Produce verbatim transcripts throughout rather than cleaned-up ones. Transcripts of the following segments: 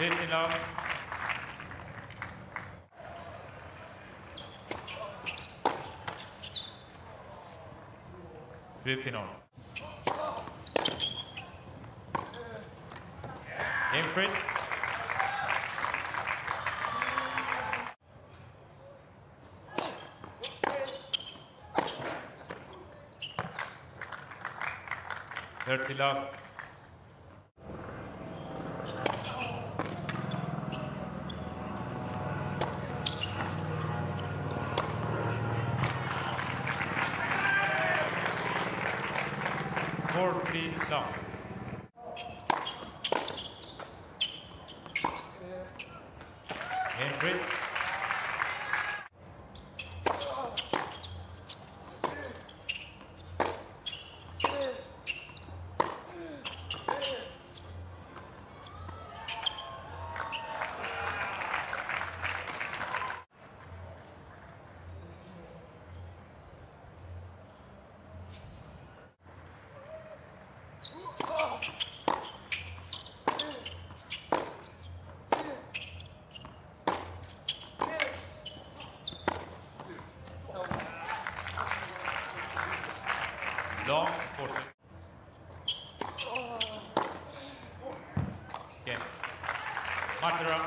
fifteen love. fifteen all. Game Fritz. thirty love. forty love. Game Fritz. Long forty. Okay. Marterer.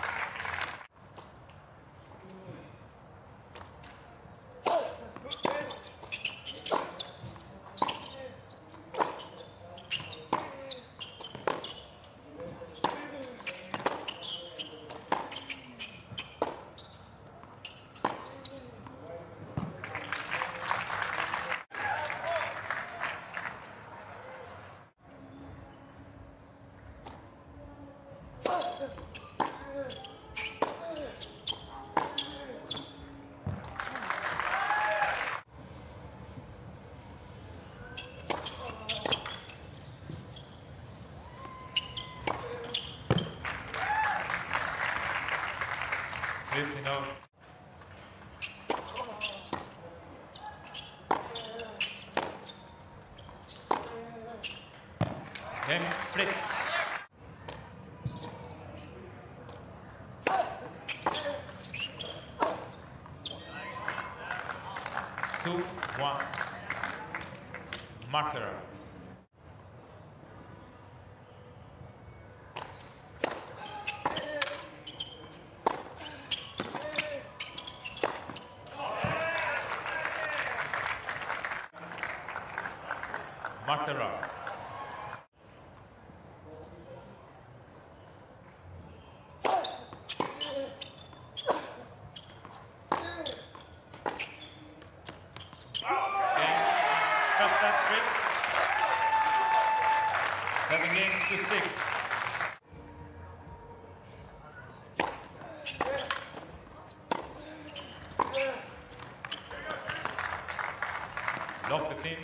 fifteen love. Game Fritz. Two, one. Marterer. Marterer. Seven games to six. Lock the team.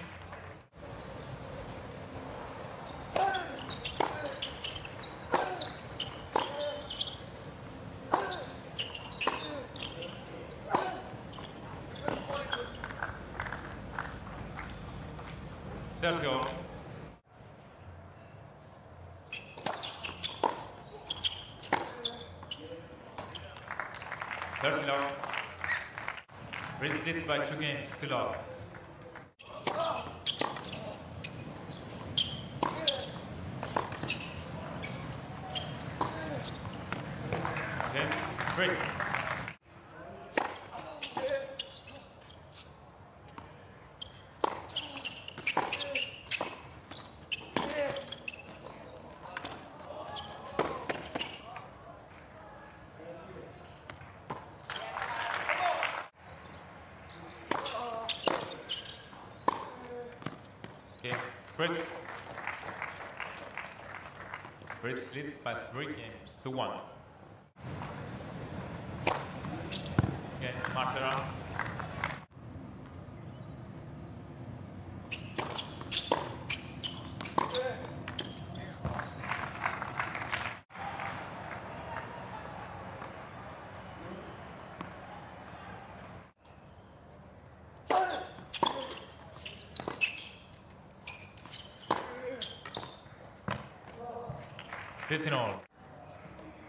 Sergio. thirty love. Fritz leads by two games to love. Game Fritz. Fritz. Fritz leads by three games to one. Okay, Marterer. fifteen all.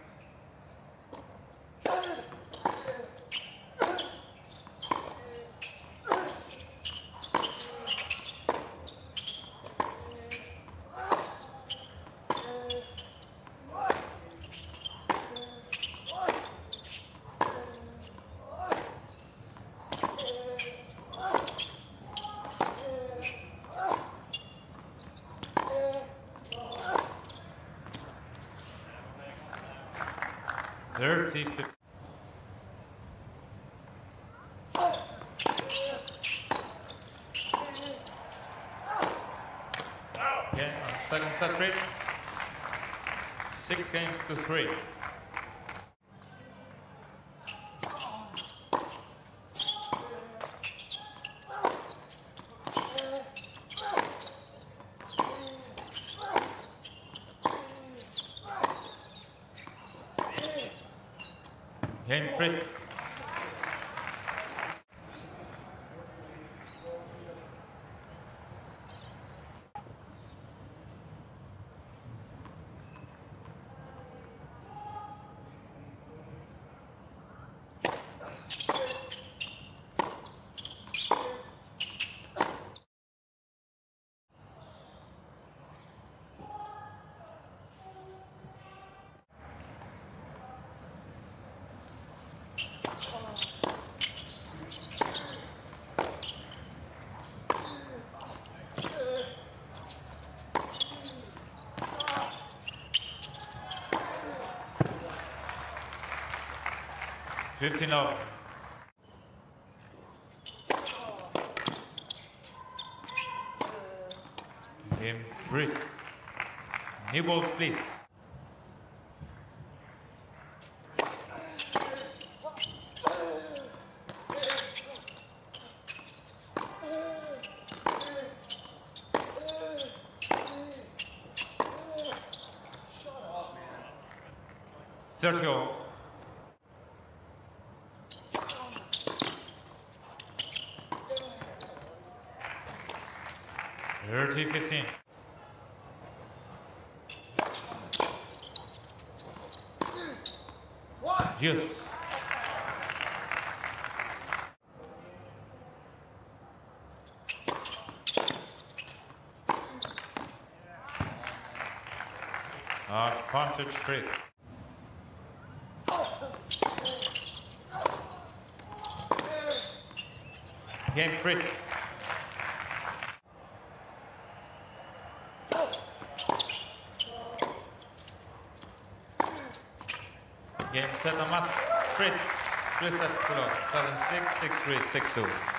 thirty fifteen. Again, on second set, Fritz. Six games to three. Cain, Fritz. fifteen all. Game three. New balls, please. thirty all. thirty fifteen. Juice. Uh, punch Fritz. Game Fritz. Game set on mat. Fritz. Three sets to seven six, six three, six two.